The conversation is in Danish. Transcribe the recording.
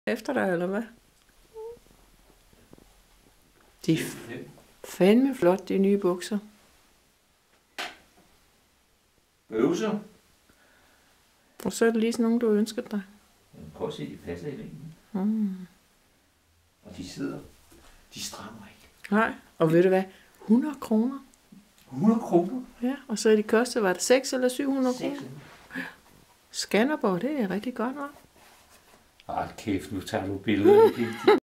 efter dig, eller hvad? De er fandme flot, de nye bukser. Bøvser. Og så er det lige sådan nogle, du ønsker dig. Prøv at se, de passer i længden. Og de sidder. De strammer ikke. Nej, og ved du hvad? 100 kroner. 100 kroner? Ja, og så er de kostet, var det 6 eller 700 kroner? Skanderborg, det er rigtig godt, hva'? Kæft, nu tager du billeder.